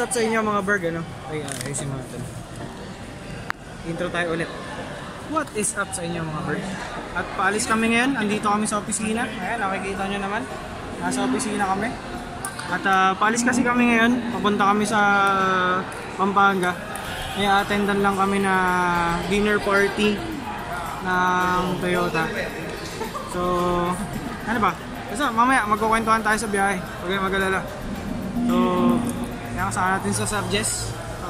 What's up sa inyo mga Berg, ano? Ay, ayusin mo natin. Intro tayo ulit. What is up sa inyo mga Berg? At paalis kami ngayon, andito kami sa opisina. Ayan, nakikita nyo naman. Nasa opisina kami. At paalis kasi kami ngayon, papunta kami sa Pampanga. May attendan lang kami na dinner party ng Toyota. So, ano ba? Basta mamaya magkukwentuhan tayo sa biyahe. Huwag kayong mag-alala. So, kaya kasama natin sa Subjess.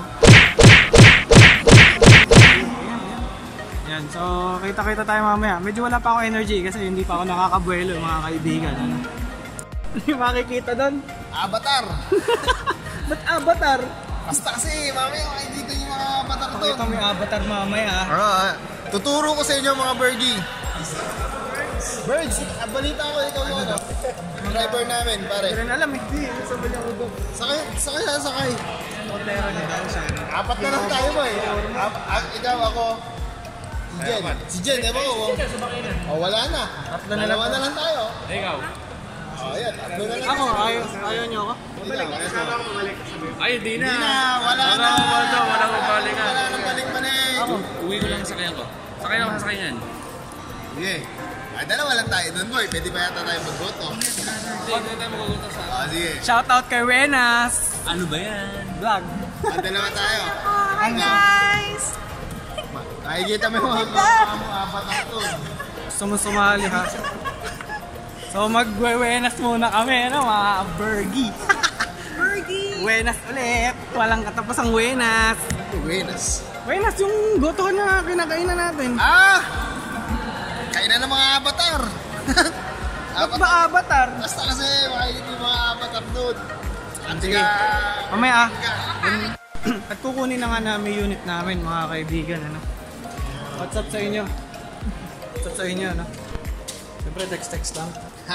Yan, so kita-kita tayo mamaya. Medyo wala pa ako energy kasi hindi pa ako nakakabuelo mga kaibigan. Ano yung makikita doon? Avatar! Ba't Avatar? Basta kasi mamaya makikita yung mga avatar doon. Pakita mo yung Avatar mamaya. Tuturo ko sa inyo mga Bergie. Birds, balita ko ikaw yung ano? Yung driver namin, pare. Hindi rin alam eh. Hindi, sabay ako doon. Sakay. Hotelero niya daw siya. Apat na lang tayo boy. Ikaw, ako. Si Jen, ewan ko. Wala na. Dalawa na lang tayo. Ikaw? Ayan, tatlo na lang. Ako, ayaw niyo ako? Ay, di na. Wala na. Wala nang balikan. Wala nang balik-balik. Uwi ko lang sa kanya ko. Sakay ako sa sakyan. Sige. Dalawa lang tayo doon boy. Pwede pa yata tayo mag-goto. Hindi tayo maguguto sa... Sige. Shoutout kay Wenas! Ano ba yan? Vlog. Dalawa tayo. Hi guys! Nakikita mo yung mga avatar doon. Gusto mo sumali ha? So magwe-Wenas muna kami, ano, mga Bergie. Bergie! Wenas ulit. Walang katapusang Wenas. Buenas. Wenas yung gotohan na kinakainan natin. Kainan ng mga avatar. Ba't ba Avatar? Basta kasi makikita yung mga avatar doon. Sige. Mamaya at kukunin na nga namin unit namin mga kaibigan, ano. What's up sa inyo? What's up sa inyo, ano? Siyempre text lang.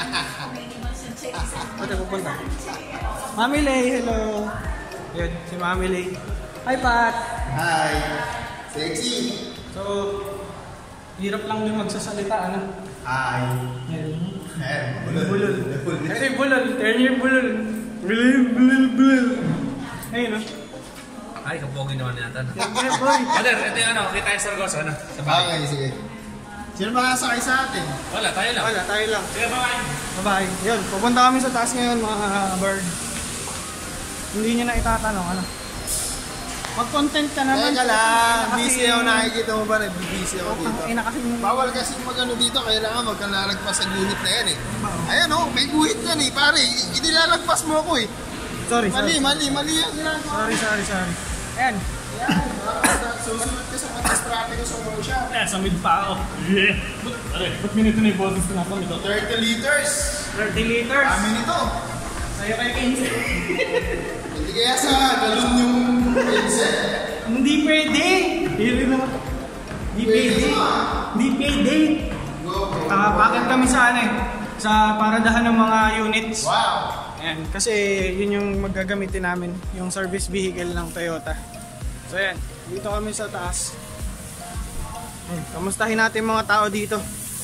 Ba't pupunta? Mami Lay, hello! Yun, si Mami Lay. Hi Pat! Hi! Sexy! So, hirap lang yung magsasalita, ano? Hi! Yan. Bulol! Ito yung bulol. Turn your bulol. Bulol. Ayun, no? Ay, kapogi naman yata. Sige, boy. Brother, ito yung ano, kita yung Sargosa, ano? Sa bahay. Okay, sige. Sino makasakay sa atin? Wala, tayo lang. Wala, tayo lang. Sige, bye. Bye-bye. Yun, pupunta kami sa taas ngayon, mga bird. Hindi nyo na itatanong, ano? Mag-content ka naman. Teka lang, busy ako, nakikita mo ba? Busy ako dito. Ina kasi Bawal kasi mag-ano dito, kailangan magkalalagpas sa guhit na yan eh. Ayan o, may guhit yan eh, pare. Inilalagpas mo ako eh. Sorry Mali yan ginagawa. Sorry. Ayan. Susunod ka sa patas traffic sa Morsha. Sa mid pa ako. Yeah. Ba't minute na yung boses na ako nito? 30 liters. 30 liters. Kami nito. Sa'yo kayo 15. Hindi kaya sa galon yung pinset. Hindi pwede. Hindi naman. Hindi pwede. Bakit kami sa ano eh? Sa paradahan ng mga units. Wow. Ayan, kasi yun yung magagamitin namin, yung service vehicle ng Toyota. So ayan, dito kami sa taas. Kamustahin natin mga tao dito.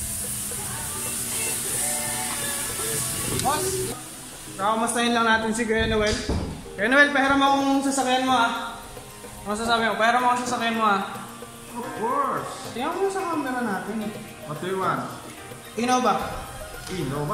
Boss! So, kamustahin lang natin si Kuya Noel. Kuya Noel, pahiram akong sasakyan mo ah. Ano sasabi mo? Pahiram akong sasakyan mo ah. Of course. Tingnan mo sa camera natin eh. What do you want? Innova. Innova?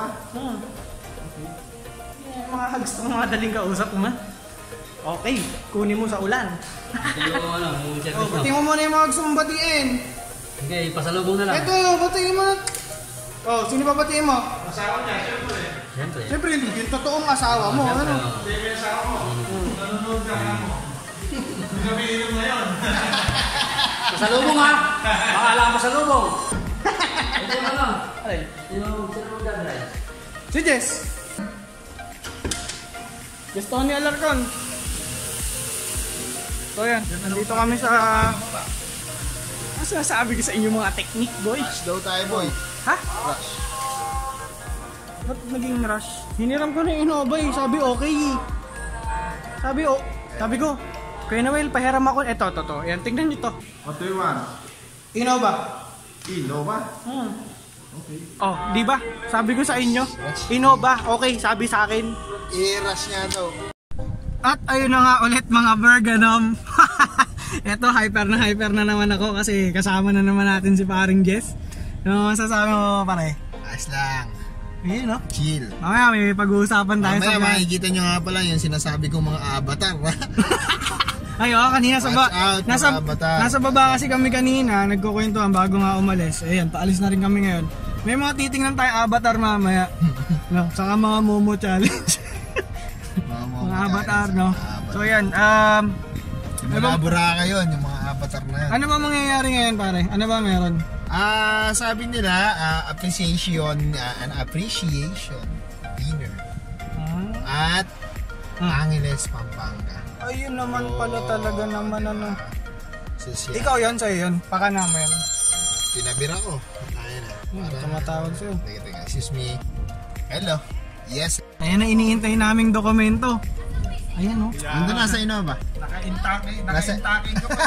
Mga gusto mo mga daling kausap mo. Okay, kunin mo sa ulan. Batiin mo muna yung mga gusto mong batiin. Okay, pasalubong na lang. Ito, batiin mo na. Sino ba batiin mo? Asawa niya, siyempre. Siyempre, yung totoong asawa mo. Ano? Siyempre yung asawa mo. Nanonood ka mo. Sabihin mo ngayon. Pasalubong ha! Baka lang pasalubong! Ito na lang. Alay. Sino mag-drive? Si Jess. Jess Tony Alarcon. So yan, nandito kami sa... Sabi ko sa inyo mga technique, boy. Rush daw tayo, boy. Ha? Rush. Ba't naging rush? Hiniram ko na yung Innova eh. Sabi okay eh. Sabi ko, Kuya Noel, pahiram ako. Eto. Yan, tingnan nyo to. What do you want? Innova. Innova? Okay. Oh, di ba? Sabi ko sa inyo, Innova, okay, sabi sa akin. I-rush niya daw. At ayun na nga ulit mga Berganom. Eto, hyper na naman ako kasi kasama na naman natin si paring Jess. Ano masasabi mo pare? Ayos lang. Ayun no? Chill. Mamaya may pag-uusapan tayo Mamaya sa makikita nyo nga pala yung sinasabi kong mga avatar. Ay, kanina Watch out, mga avatar. nasa baba kasi kami kanina, nagkukwentuhan bago nga umalis. Ayan, paalis na rin kami ngayon. May mga titingnan tayo avatar mamaya. No, saka mga Momo challenge. Mga avatar, no? So ayan, Mga buraka yun, yung mga avatar na yan. ano ba mangyayari ngayon pare? Ano ba meron? Sabi nila, appreciation dinner. At Angeles, Pampanga. Ayun naman pala talaga naman ano. Social. Ikaw yun, sa'yo yun. Paka naman. Tinabira ko. Ayun na. Tumatawag sa'yo. Teka, excuse me. Hello. Yes. Ayan na iniintay naming dokumento. Ayan o. Nandun na sa ino ba? Naka-intake ka pa.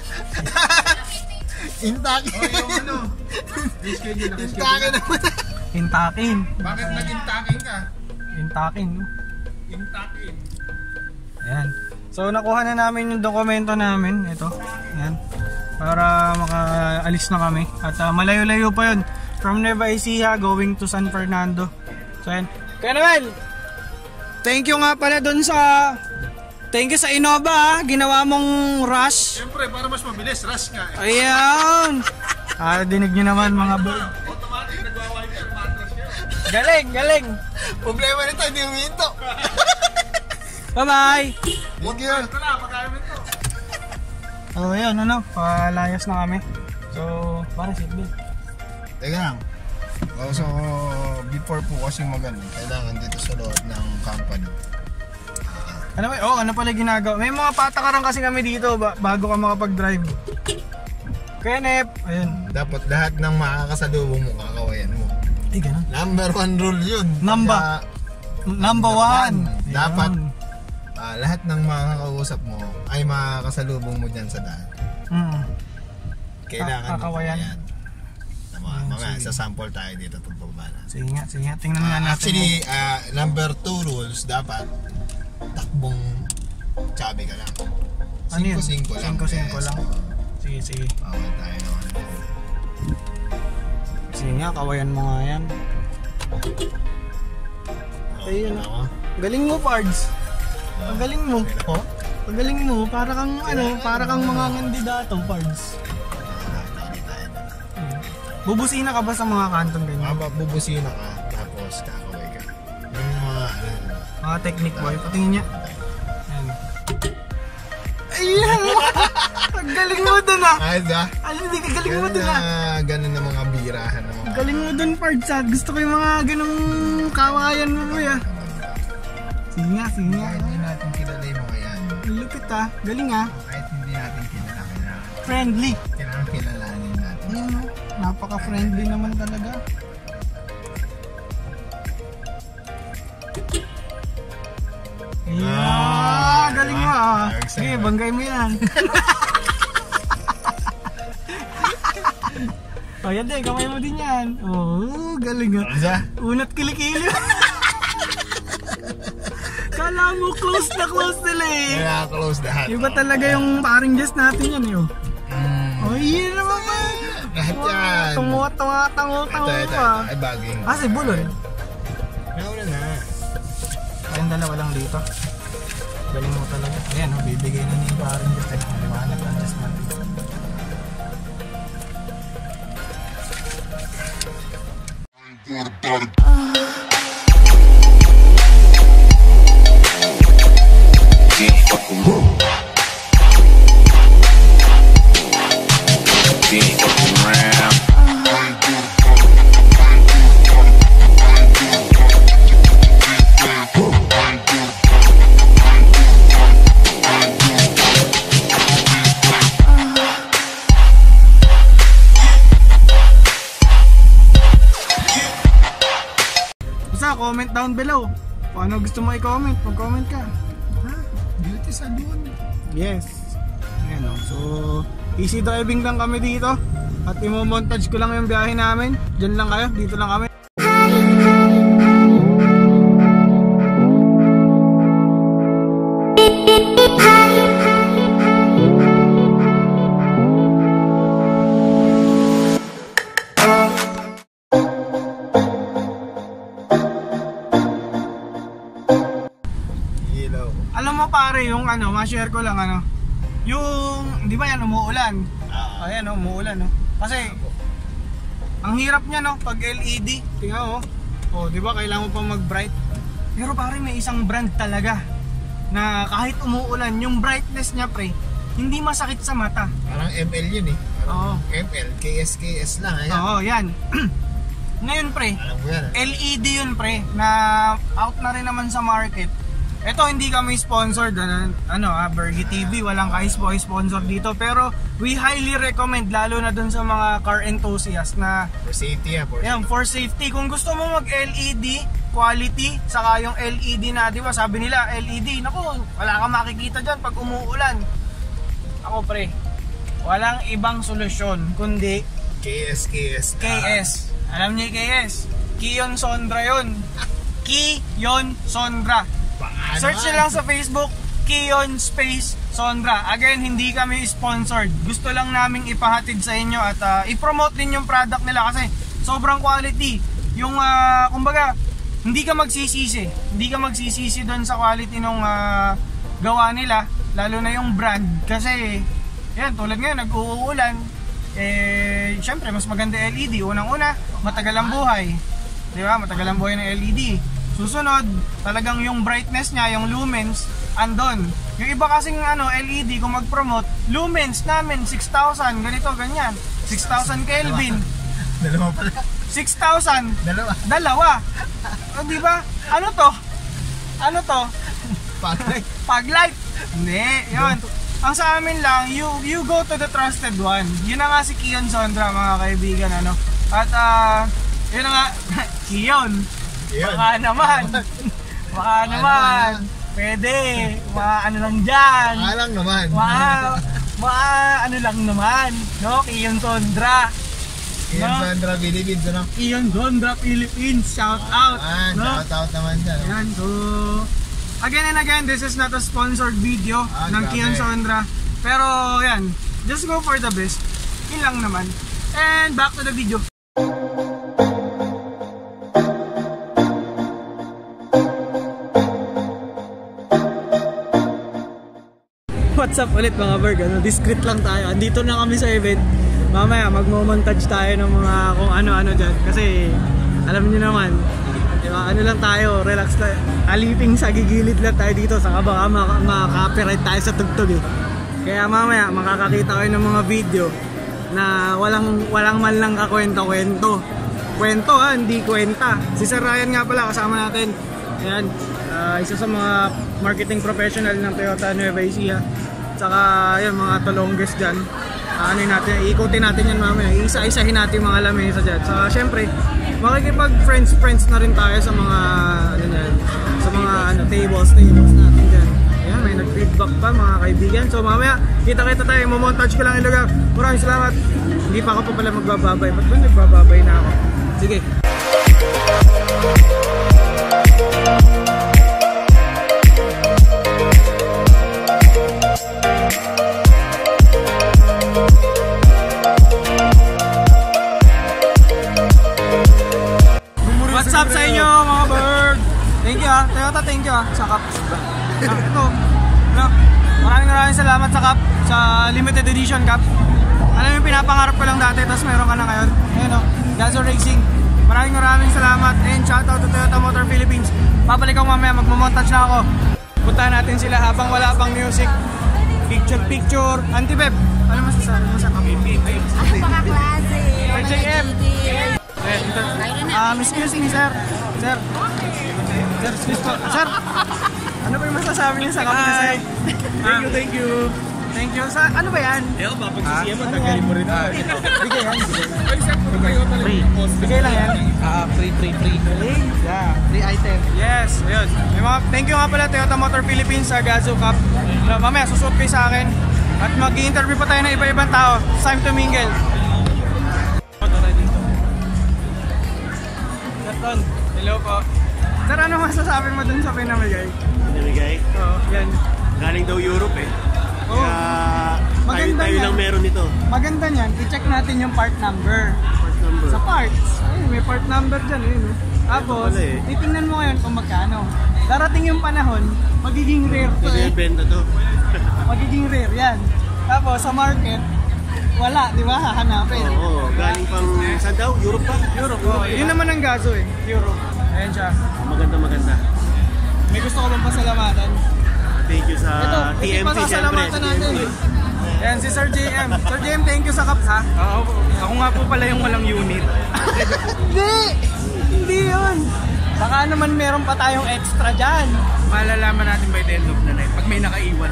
Intake. O yung ano, reschedule. Intake naman. Intakin. Bakit nag-intake ka? Intakin, no? Intake. Ayan. So nakuha na namin yung dokumento namin. Ito. Ayan. Para makaalis na kami. At malayo-layo pa yun. From Nueva Ecija going to San Fernando. So ayan. Kaya Noel! Thank you nga pala dun sa... Thank you sa Innova, ginawa mong rush. Siyempre, para mas mabilis, rush nga. Ayan! Dinig nyo naman mga bird. Automatic, nagwa-wiper, matras ka. Galing, galing! Problema nito, hindi huminto. Bye-bye! Thank you. Ito na, pagkain mo ito. So ayan, palayas na kami. So, para seatbelt. Teka lang. So, before po kasi magano, kailangan dito sa loob ng company. Ano ba? Ano pala ginagawa? May mga patakaran kasi kami dito bago ka makapag-drive. Kaya Nep, ayun. Dapat lahat ng makakasalubong mo, kakawayan mo. Eh, ganun. Number 1 rule yun. Number one. Dapat Ayun. lahat ng makakausap mo ay makakasalubong mo dyan sa daan. Kailangan mo Kakawayan. Mamaya, sa sample tayo dito pagbaba na. Sige nga. Tingnan nga natin. Actually, number 2 rules, dapat takbong tsabi ka lang. Ano yun? 5-5 lang. 5-5 lang. Sige. Bawal tayo naman. Sige nga, kawayan mo nga yan. Ayun. Galing mo, Pards. Ang galing mo. Ang galing mo. Para kang mga kandidato, Pards. Bubusina ka ba sa mga kantong ganyan? Bubusina ka, tapos kakaway ka. Yung Mga technique boy, patingin niya. Ayan! Ang galing mo dun ah! Ayos ah. Hindi ka galing mo dun ah! Ganun na mga birahan na mga. Galing mo dun, Pards ah! Gusto ko yung mga ganung kawayan mo boy ah! Sige nga. Kahit hindi natin kilala yung mga yan. Lupit ah! Galing ah! Kahit hindi natin kilala, Friendly! kailangan kilalanin natin. Ayun oh! Napaka-friendly naman talaga. Yeah, galing mo ah. Sige, banggay mo yan. O yan din, kamay mo din yan. Oh, galing ah. Isa? Unat kilikili. Kala mo close nila eh. Kaya close lahat. Iba talaga yung paring Jess natin yan eh. Oh, yun naman ba? Lahat yan. Tungo Ito. pa. Ay, baging. Si Bulol. Nauna na. Kayong dalawa lang dito. Galing mo talaga. Ayan, bibigay na ni paring Jess. Maliwanag ang Jess natin. Comment down below kung ano gusto mo i-comment. Mag-comment ka. Beauty salon. Yes. Ayan o. So, easy driving lang kami dito. At imo-montage ko lang yung biyahe namin. Diyan lang kayo. Dito lang kami. pare, yung ano, ma-share ko lang ano. Yung, di ba yan, umuulan? Ayan, umuulan, no? Kasi, ang hirap niya, no? Pag LED, tingnan mo. Oh, di ba, kailangan mo pa mag-bright. Pero pare, may isang brand talaga na kahit umuulan, yung brightness niya, pre, hindi masakit sa mata. Parang ML yun eh. Oo. ML, KS lang. Ayan. Oo, yan. Ngayon, pre, Alam mo yan. LED yun, pre, na out na rin naman sa market. Ito, hindi kami sponsored, Bergy TV, walang sponsor dito. Pero we highly recommend, lalo na dun sa mga car enthusiasts na For safety yan. for safety. Kung gusto mo mag-LED, quality, saka yung LED na, di ba, sabi nila, LED, naku, wala kang makikita dyan pag umuulan. Ako, pre, walang ibang solusyon, kundi KS. Alam niyo yung KS? Kion Sondra yun. Kion Sondra. Search nyo lang sa Facebook, Kion Space Sondra. Again, hindi kami sponsored. Gusto lang naming ipahatid sa inyo at i-promote din yung product nila kasi sobrang quality. Yung, kumbaga, hindi ka magsisisi. Hindi ka magsisisi doon sa quality nung gawa nila, lalo na yung brand. Kasi, yan, tulad ngayon, nag-uulan. Syempre, mas maganda LED. Unang-una, matagal ang buhay. Di ba? Matagal ang buhay ng LED. Susunod, talagang yung brightness niya, yung lumens, andon. Yung iba kasing LED, kung mag-promote, lumens namin, 6,000, ganito, ganyan. 6,000 Kelvin. Dalawa pala. 6,000. Dalawa. O, di ba? Ano to? Paglight. Hindi, yun. Ang sa amin lang, you go to the trusted one. Yun na nga si Kion Sondra, mga kaibigan, ano. At, yun na nga, Kion. Baka naman. Pwede. Ano lang dyan. Ano lang naman. No? Kion Sondra. Kion Sondra Philippines, ano? Kion Sondra Philippines. Shout out. Shout out naman dyan. Ayan, so again and again, this is not a sponsored video ng Kion Sondra. Pero yan, just go for the best. Yun lang naman. And back to the video. What's up ulit mga Berg? Discreet lang tayo. Andito na kami sa event. Mamaya magmo-montage tayo ng mga kung ano-ano dyan. Kasi alam niyo naman, diba, ano lang tayo, relax tayo. Aliping sa gigilid lang tayo dito. Saka baka maka-copyright tayo sa tugtog eh. Kaya mamaya makakakita kayo ng mga video na walang man lang kakwento-kwento. Kwento ha, hindi kwenta. Si Sir Ryan nga pala kasama natin. Ayan, isa sa mga marketing professional ng Toyota Nueva Ecija. Saka yun, mga tolongges dyan. Ikutin natin yan mamaya. Isa-isahin natin yung mga lamesa dyan. Saka syempre, makikipag-friends na rin tayo sa mga sa mga tables natin dyan. Ayan, may nag-feedback pa mga kaibigan. So mamaya, kita-kita tayo. Mamontage ko lang yung lugar. Maraming salamat. Hindi pa ako pa pala magbababay. Ba't ba nagbababay na ako? Sige. What's up sa inyo mga bird? Thank you Toyota, thank you sa cup. Ito, maraming salamat sa cup, sa limited edition cup. Alam yung pinapangarap ko lang dati, tapos meron ka na ngayon. Ayun Gazoo Racing. Maraming salamat and shoutout to Toyota Motor Philippines. Papalik ako mamaya, magmamontage na ako. Puntahan natin sila habang wala pang music. Picture. Auntie Beb, ano masasabi mo sa cup? Paka-klase. JM. Excuse me, sir. Sir, excuse po. Sir, ano ba yung masasabi niyo sa kapit na sir? Thank you. Thank you. Sa, ano ba yan? Ewan, papagsisiyan mo, tagalin mo rin ako. Bigay yan. Free. Bigay lang yan. Free. Yeah, free item. Yes, ayun. Thank you nga pala Toyota Motor Philippines sa Gazoo Cup. Mamaya, susuot kayo sa akin. At mag-i-interview pa tayo ng iba-ibang tao. It's time to mingle. Hello po. Sir, ano masasabi mo dun sa pinamigay? Pinamigay? Oo, yan. Galing daw Europe eh. Oo. Kaya tayo lang meron nito. Maganda niyan, i-check natin yung part number. Sa parts. Ayun, may part number dyan, no? Tapos, Wala eh. titingnan mo ngayon kung magkano. Darating yung panahon, magiging rare to Ito eh. yung benta to. Magiging rare yan. Tapos sa market, wala, di ba? Hahanapin. Oo, galing pang saan daw? Europe pa? Europe, oh. Yun naman ang gaso eh. Europe. Ayan siya. Maganda, maganda. May gusto ko bang pasalamatan? Thank you sa Ito, TMT ito siyempre. pasalamatan natin. Ayan, si Sir JM. Sir JM, thank you sa cups ha. Ako nga po pala yung walang unit. Hindi! Hindi yun. Baka naman meron pa tayong extra dyan. Malalaman natin by the end of the night pag may nakaiwan.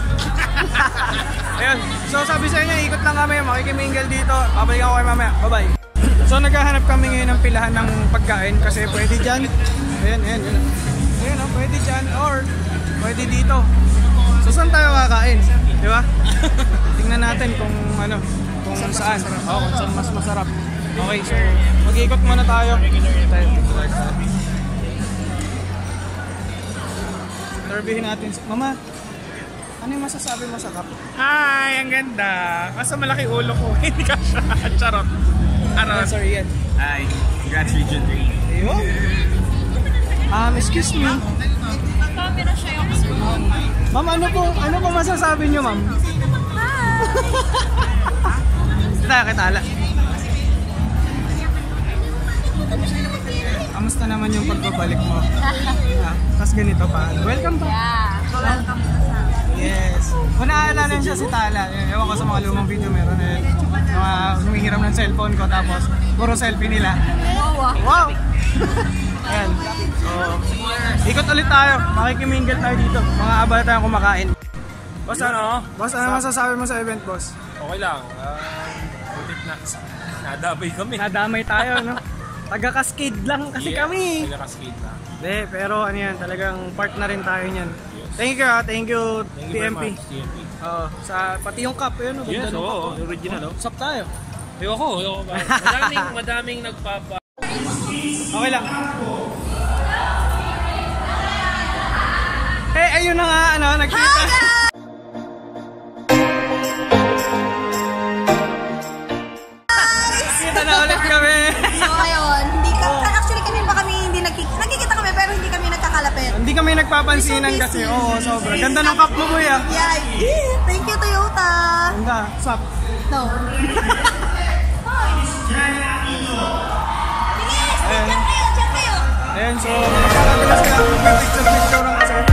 Ayun. So sabi sa inyo, ikot lang kami. Makikimingle dito. Babalik ako kayo mamaya. Bye-bye. So naghahanap kami ngayon ng pilahan ng pagkain kasi pwede dyan. Ayan. Ayan o, pwede dyan or pwede dito. So saan tayo kakain? Di ba? Tingnan natin kung ano, kung saan. Oo, kung saan mas masarap. Okay, so mag-ikot muna tayo. Interviewin natin. Mama, ano yung masasabi mo sa cup? Hi, ang ganda. Kaso malaki ulo ko. Hindi ka siya. Charot. Aron. Sorry yan. Hi. Congrats Region 3. Ayun. Excuse me. Camera siya yung Ma'am, ano po masasabi niyo, ma'am? Kita. Kamusta naman yung pagbabalik mo? Tapos ganito pa. Welcome to. Yeah, welcome po sa Yes. Kung naaalala siya si Tala, ewan ko sa mga lumang video meron mga humihiram ng cellphone ko tapos puro selfie nila. Wow! Ayan. So, ikot ulit tayo. Makikimingle tayo dito. Mga abala tayong kumakain. Boss, ano? Boss, ano masasabi mo sa event, boss? Okay lang. Butit na. Nadabay kami. Nadamay tayo, no? Taga-cascade lang kasi kami. Nagkakaskate na. Hindi, pero ano yan, talagang part na rin tayo niyan. Thank you, thank you, Thank you very TMP. much, TMP. Sa pati yung cup, yun, Yes, ganda ng oo. cup. Original, oh. Sap tayo. Ayoko. Madaming nagpapa... Okay lang. Eh, ayun na nga, ano, nagkita. Kita na ulit kami. So ayun, actually hindi nagkikita kami pero hindi kami nagkakalapit. Hindi kami nagpapansinan kasi, oo, sobra. Ganda ng cup mo, kuya. Yeah, thank you Toyota. Ganda, sap. No. Ayan. Diyan kayo. Ayan, so, nagkakaroon na sila ng picture ng kasi.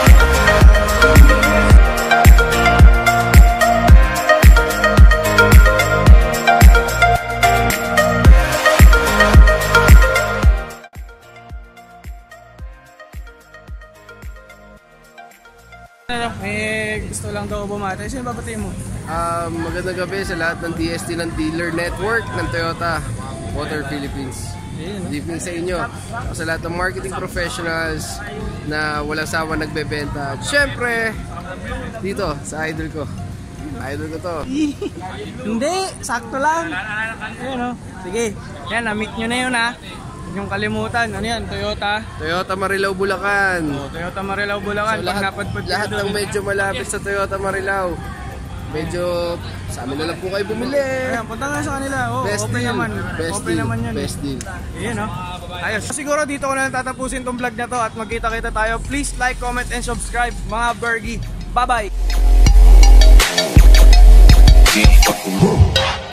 May gusto lang daw bumati. Sino babatiin mo? Magandang gabi sa lahat ng DST ng dealer network ng Toyota Motor Philippines. Ayun, no? Good evening sa inyo. Sa lahat ng marketing professionals na walang sawa nagbebenta. At syempre, dito sa idol ko. Idol ko to. Hindi, sakto lang. Ayun, no? Sige, yan, na-meet nyo na yun, ha? Huwag niyong kalimutan. Ano yan? Toyota. Toyota Marilao, Bulacan. Toyota Marilao, Bulacan. So, Pag napadpad kayo lahat doon. ng medyo malapit sa Toyota Marilao. Medyo sa amin na lang po kayo bumili. Ayan, punta nga sa kanila. Oh, Best open deal. naman. Best Open deal. naman yan. Best deal. Ayun, no? Ayos. Siguro dito ko na lang tatapusin tong vlog na to at magkita-kita tayo. Please like, comment, and subscribe, mga Bergie. Bye-bye!